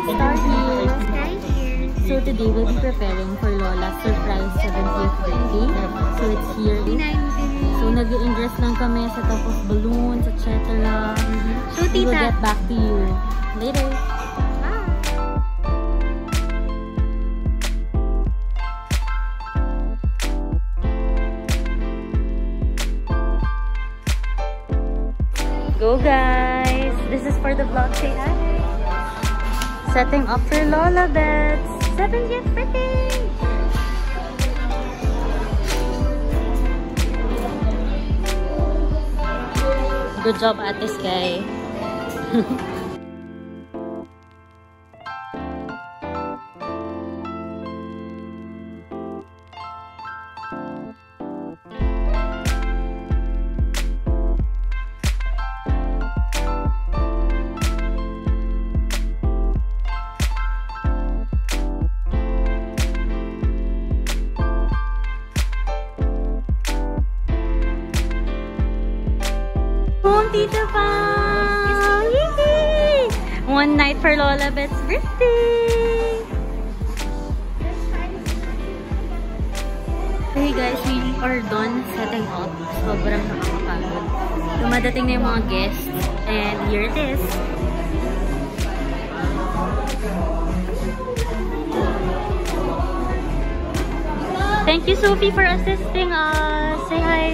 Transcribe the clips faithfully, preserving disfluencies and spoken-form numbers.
Star here. So today we'll be preparing for Lola's surprise seventieth birthday. So it's here. So nag-ingress lang kami sa top of balloons, et cetera. So we will tita, get back to you later. Go guys! This is for the vlog. Say hi! Setting up for Lola Beth's seventieth birthday! Good job, Ate Sky. Home, Tita Pam! Yay! One night for Lola Beth's birthday! Hey guys, we are done setting up. Sobrang nakakapagod. Dumadating na yung mga guests. And here it is. Thank you, Sophie, for assisting us. Say hi!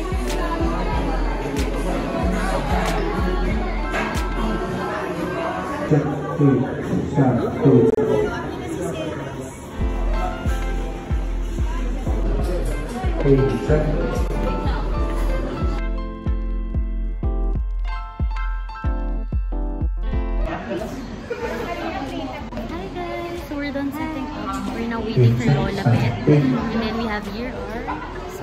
Hi guys, so we're done setting up. We're now waiting for Lola Beth, and then we have here our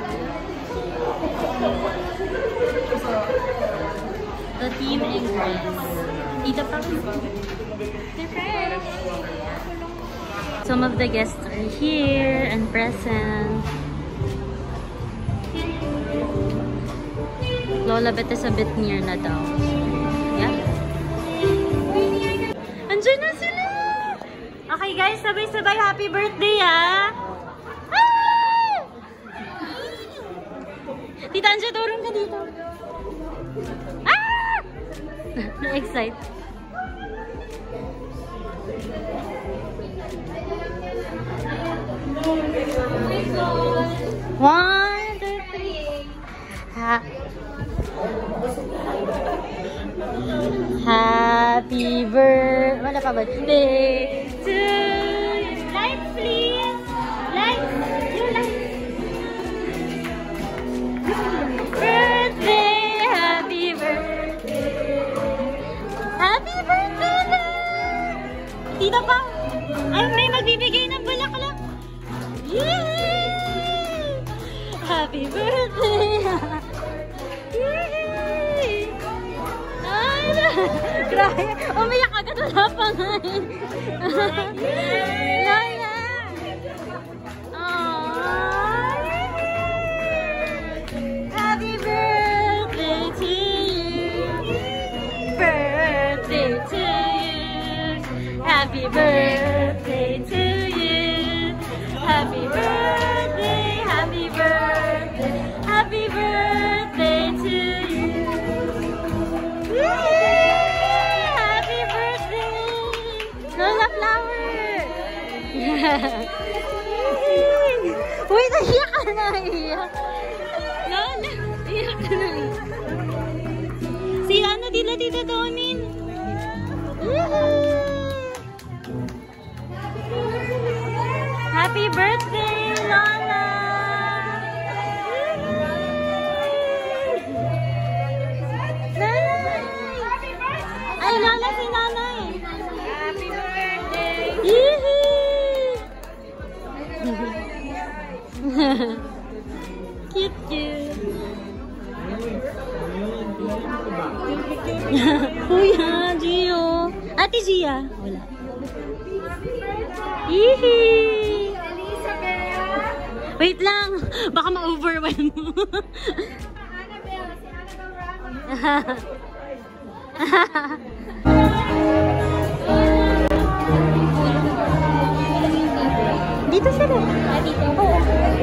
the team ingress. Tita Pam. Some of the guests are here and present. Lola Beth is a bit near na daw. Yeah. Andiyan na sila! Okay guys, sabay-sabay happy birthday ah! Ah! Tita Anja, turun ka dito. Ah! Na-excite. One, two, three. Ha Happy birthday. Wala pa birthday to you. Lights, please. Lights. Your lights. Birthday. Happy birthday. Happy birthday. Tita pa. Ay, may magbibigay ng bulaklak. Yay! Happy birthday! Yay! Ay, grabe. Umiyak agad, wala pa nga eh. Lola! Aww! Happy birthday to you! Birthday to you! Happy birthday to you! Happy birthday, happy birthday, happy birthday to you. Yay! Happy birthday, Lola Flower. Uy, naiyak ka na, iyak. Lola, iyak ka na. Si ano, dila Tita Donin. Happy birthday, Lola! Nanay! Ay, Lola, si Nanay! Happy birthday! Cute, cute! Kuya, Gio! Ate Gia! Wala. Yee! Wait lang! Baka ma-overwhelm mo. dito. Ah, dito. Oo.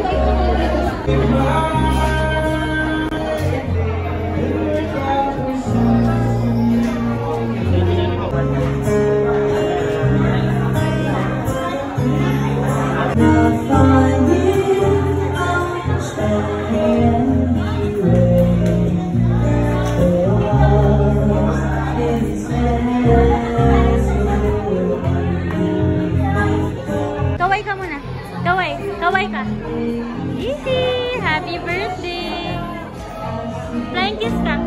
Kaway ka muna. Kaway. Kaway ka. Easy. Happy birthday. Flying kiss ka.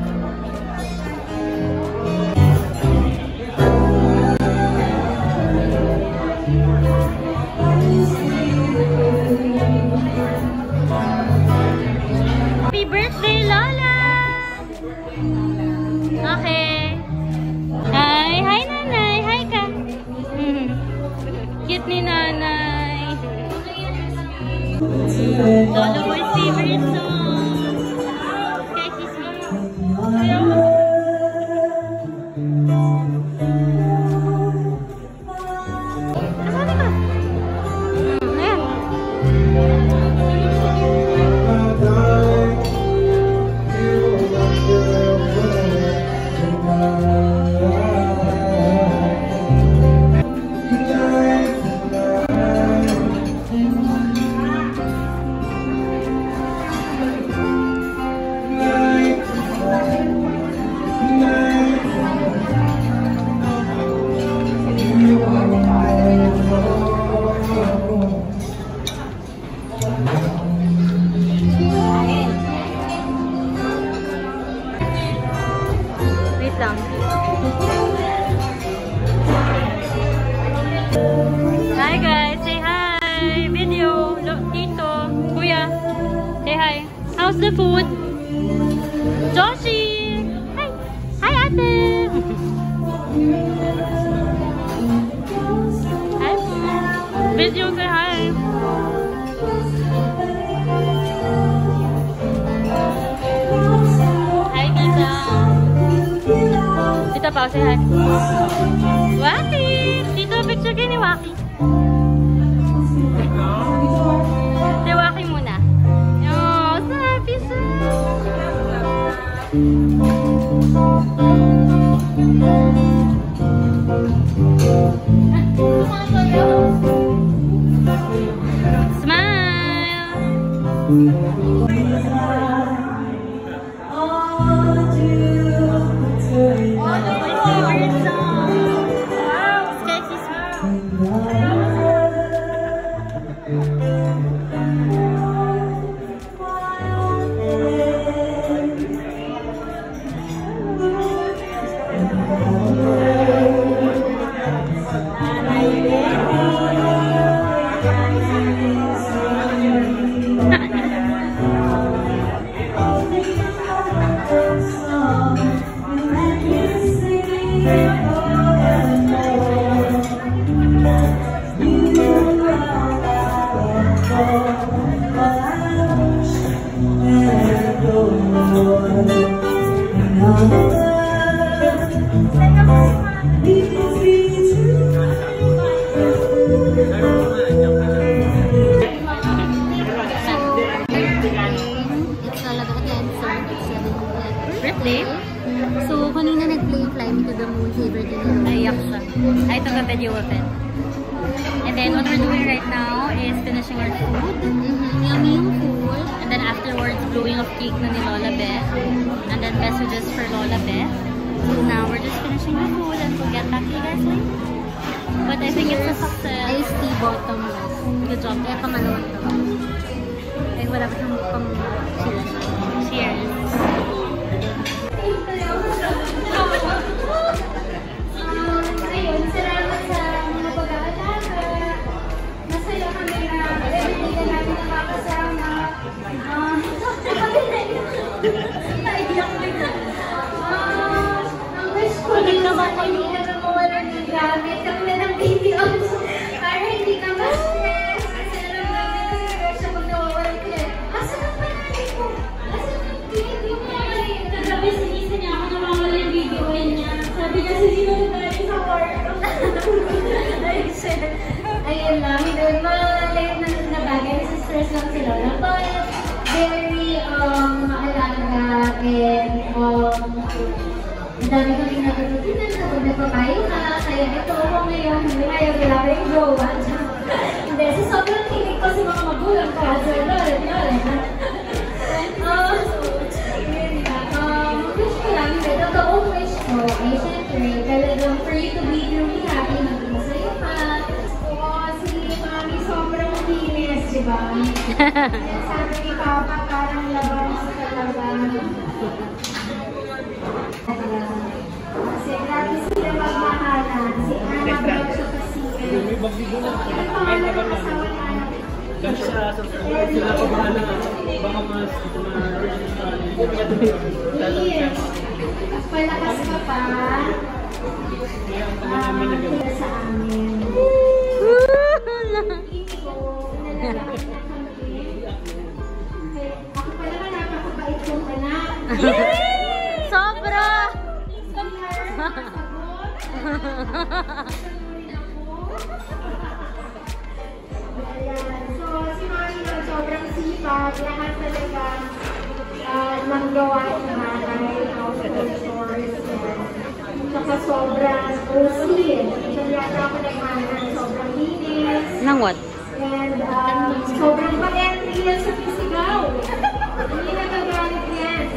Happy birthday, Lola! Okay. Hi, hi, Nanay. Hi ka. Cute ni Nanay. Lolo Boy's favorite song. Kay kiss me. Ayaw mo. Nasaan ka? Ayan. Wait lang. Hi guys, say hi. Video. Look, Tito. Kuya. Say hi. How's the food? Joshi. Hi. Hi, ate. Hi. Video, say hi. Hi, Tita. Tita Pao, say hi. Waki. Tito, picture kayo ni Waki. Si Waki muna. Oh, so happy siya. Smile. Birthday? So, kanina nag-play Fly Me to the Moon, favorite din yun. Ay, yak siya. I took a video of it. And then, what we're doing right now is finishing our food. Mm-hmm. Yummy yung food. And then afterwards, blowing of cake na ni Lola Beth. And then messages for Lola Beth. So now, we're just finishing the food and we'll get back to you guys later. But I think it's a success. Iced tea bottomless. Good job. Kaya kamalawag daw. Ay, wala pa siyang pang cheers. Cheers. Ayun, salamat sa mga pag-aalaga. Masaya kami na hindi na namin nakakasama. Naiyak ko na. Ang wish ko din naman ay hindi na mawala ng gamit. Kami na ng videos para hindi ka ma-stress. Kasi alam namin na stress siya pag nawawala ko yan. Asa na pa natin ko? Asa na yung yung mga maliit na gabi sinisa niya ako na mawala yung video niya. Sabi niya sinino na tayo sa kwarto. Ayun lang, hindi mali. stress lang si Lola. But, very, um, maalaga and, um, ang dami kami natutunan sa kung nagpapayo ka. Kaya ito ako ngayon, hindi kaya wala ko yung jowa. Hindi, so sobrang kinig ko sa mga magulang ko. So, Lola, Lola. Um, um, wish ko lang, hindi, totoong wish ko, ay syempre, talagang for you to be really happy, maging masaya ka. Oo, si Mami sobrang linis, diba? Sabi ni Papa, parang labas talaga. Kasi grabe sila magmahalan. Si Ana vlog siya kasi. Ilan pa wala ng asawa ni Ana? Kasi sa sila ko bahala. Baka mas Yes. Palakas ka pa. Sila sa amin. Ako pala ka napakabait kong anak. Sobra! So, si Mami na sobrang sipag, lahat talaga uh, maggawa ng bahay, household chores, saka sobrang cozy. So, yata ako nagmana, sobrang linis. Nang what? And um, sobrang pag-entry yan sa pisigaw. Hindi nagagalit yan.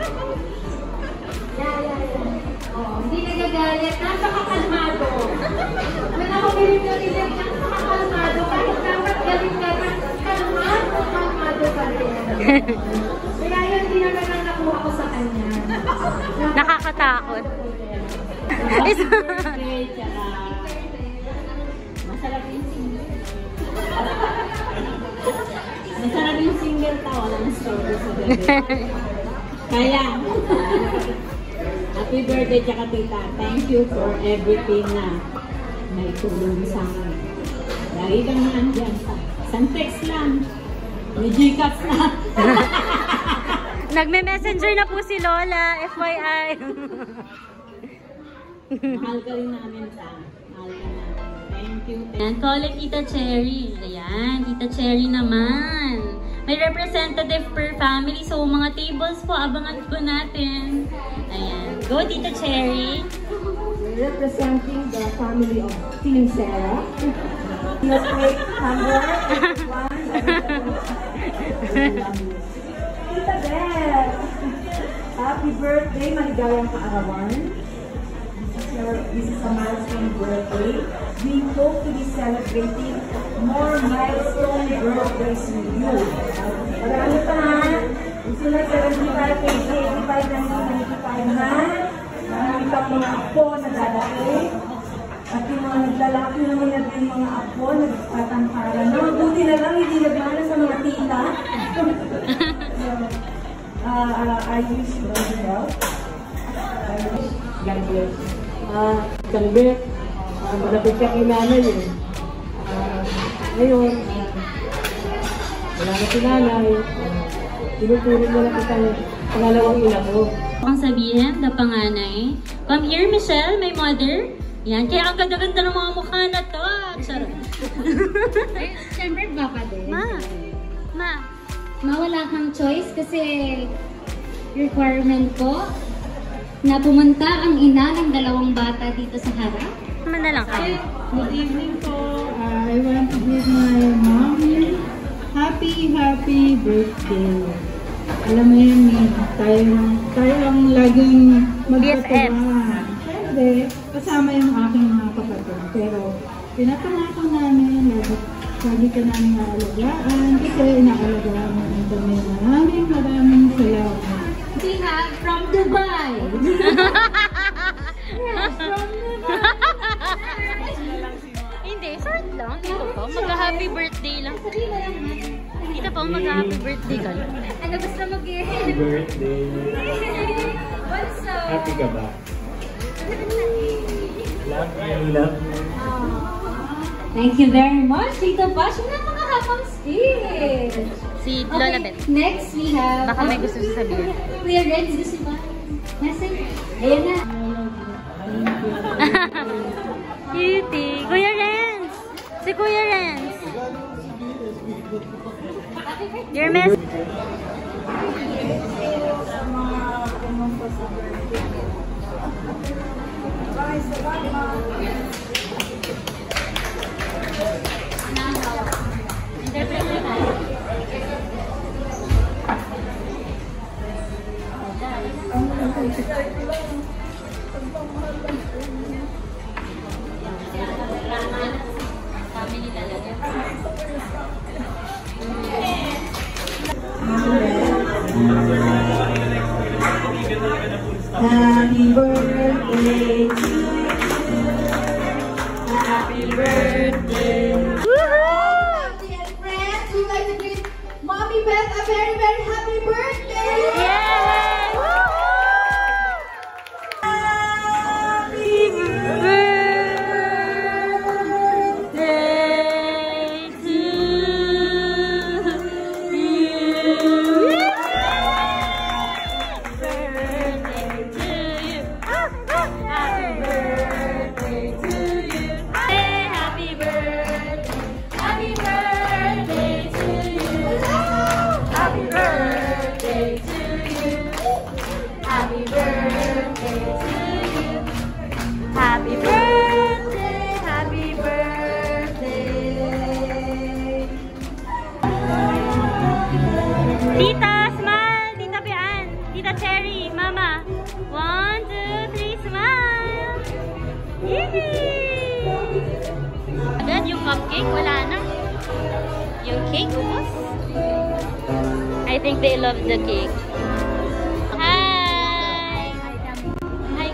Yeah, yeah, yeah. Oh, hindi nagagalit. Napakakalmado. When ako birin-birin, napakakalmado. Kahit dapat galing ka na, kalmado, kalmado pa rin. Kaya yun, hindi na lang nakuha ko sa kanya. Nakakatakot. Happy birthday, tsaka masarap yung single. Masarap yung single ka, walang story sa gabi. Kaya, happy birthday, tsaka tita. Thank you for everything na may tulong sa akin. Lagi kang naandyan sa isang text lang. May Gcash na. Nagme-messenger na po si Lola, F Y I. Mahal ka rin namin sa mahal ka namin. Thank you. Ayan, call it Tita Cherry. Ayan, Tita Cherry naman. May representative per family. So, mga tables po, abangan po natin. Ayan. Go, Tita Cherry. Representing the family of Team Sarah. Let's take number one. Tita Beth! Happy birthday, maligayang kaarawan. This is a milestone birthday. We hope to be celebrating more milestone birthdays with you. Marami pa ha. Susunod seventy-five, eighty-five, ninety-five ha. Marami pa mga apo na dadating. At yung mga naglalaki naman natin yung mga apo na nagpatamparan. No, buti na lang hindi nagmana sa mga tita. So, uh, uh, I wish you all the best. I wish God bless you. Ah, isang bet, ah, malapit siya kay nanay eh. Ah, ngayon, ah, wala na si nanay. Tinuturin mo na kita ng pangalawang ina ko. Ang sabihin, the panganay. Come here, Michelle, my mother. Yan, kaya ang ganda-ganda ng mga mukha na to. Charot. Siyempre, baka din. Ma, ma. Mawala kang choice kasi requirement ko na pumunta ang ina ng dalawang bata dito sa harap. Naman na lang kayo. Good evening po. Uh, I want to give my mom happy, happy birthday. Alam mo yun, tayo, tayo ang laging B F F. magpatuwa. Siyempre, kasama yung aking mga kapatid. Pero, pinapangako namin, lagi, lagi ka namin naalagaan kasi inaalagaan namin kami. Maraming maraming salamat. We have from Dubai. Yes, from Dubai. Hindi, short lang. Dito po, mag-happy birthday lang. Sabihin mo lang, ha? Dito po, mag-happy birthday ka. Ano basta mag-i- Happy birthday. What's up? Happy ka ba? Love you, love you. Thank you very much, Tita Bash. Napakahapang speech. Si Lola Beth. Next we have... Baka may gusto sasabihin. Kuya Renz, gusto ba? Message? Ayan na. Cutie. Kuya Renz! Si Kuya Renz! Dear Miss. Happy birthday to you. Happy birthday. Family and friends, we'd like to greet Mommy Beth a very, very happy birthday! Yay! Happy Birthday to you. Happy birthday, happy birthday. Tita, smile. Tita Pian. Tita Cherry, Mama. One, two, three, smile. Yay! Agad yung cupcake, wala na. Yung cake, ubos. I think they love the cake. Hi! Hi!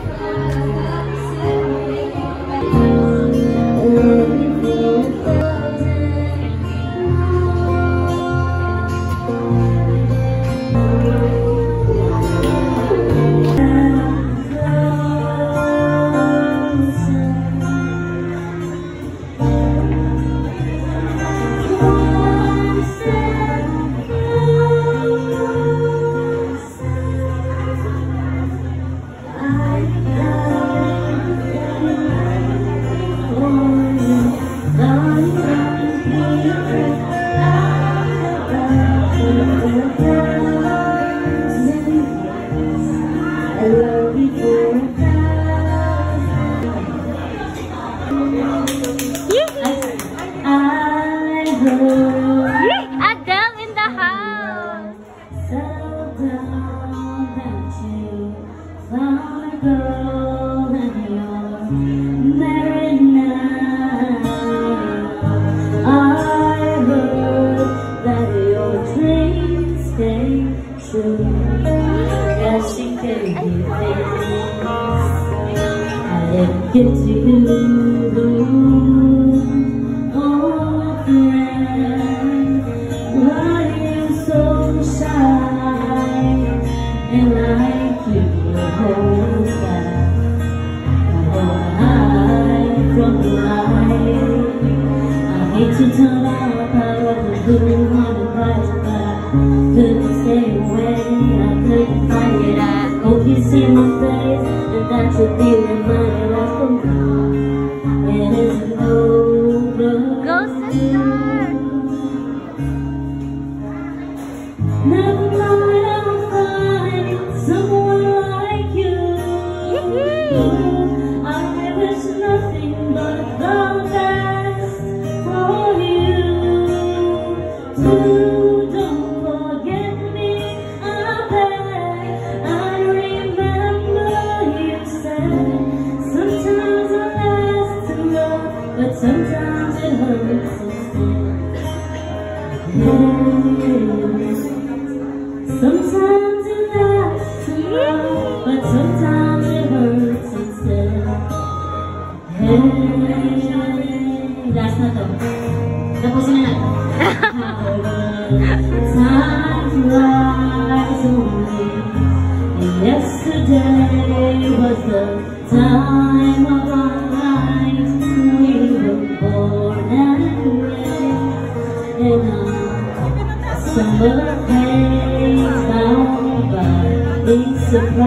Adele in the house. Settle down that you found a girl and you're married now. I heard that your dreams came true. Yes, she gave you things I didn't get to you. To turn up, I wasn't blue on the price, but I couldn't stay away, I couldn't find it. I hope you see my face, and that you'll be reminded of the night. It isn't over. Go, sister! Never mind, I'll find someone like you. I wish nothing but the best for you. Don't forget me, I beg. I remember you said sometimes I last to love, but sometimes it hurts instead. Sometimes it lasts to love, but sometimes it hurts instead. Hey, that's not the tapusin na natin. Time flies away. Yesterday was the time of our lives. We were born and raised in a summer haze, bound by the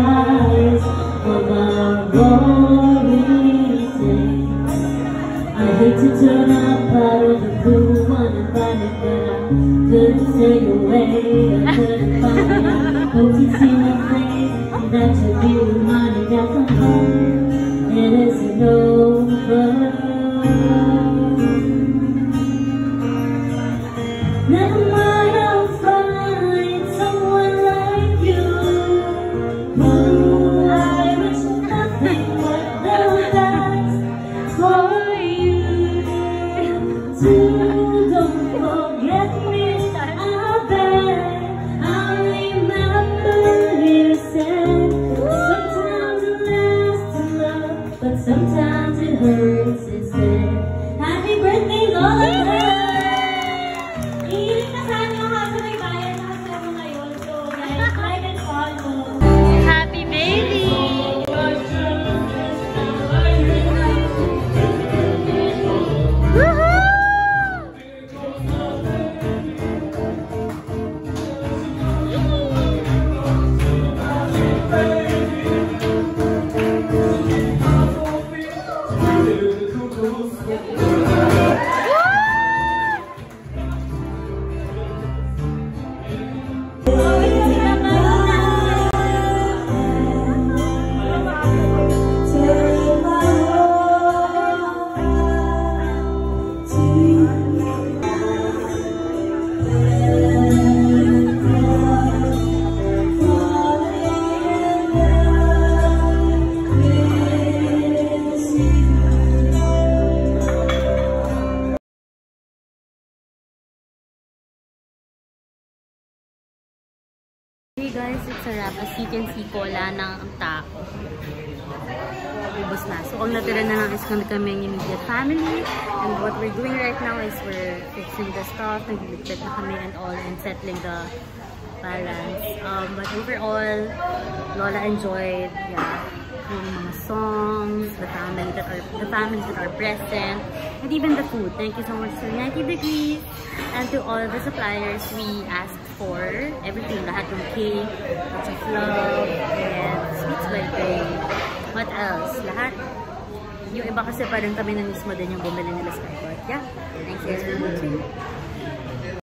surprise of our glory days. I hate to turn up out of the blue, wanna find it, but I couldn't stay away. I couldn't find it. Hope you see my face, that you'll be reminded that from home it isn't over. Never mind, I'll find someone like you. Ooh, I wish nothing but the best for you. Too, don't forget me, I bet I'll remember you said. Sometimes it lasts to love, but sometimes it hurts instead. Happy birthday, Lola! Happy baby! Hey guys, it's a wrap. As you can see, kola ng tao. Ubus na. So, ang natira na lang is kami kaming immediate family. And what we're doing right now is we're fixing the stuff, nagliligpit na kami and all, and settling the balance. Um, but overall, Lola enjoyed, yeah, yung mga songs, the family that are the families that are present, and even the food. Thank you so much to ninety degrees and to all the suppliers. We asked for everything, lahat ng cake, lots of love, and sweets by day. What else? Lahat. Yung iba kasi parang kami na mismo din yung bumili nila sa airport. Yeah. Thanks guys for watching.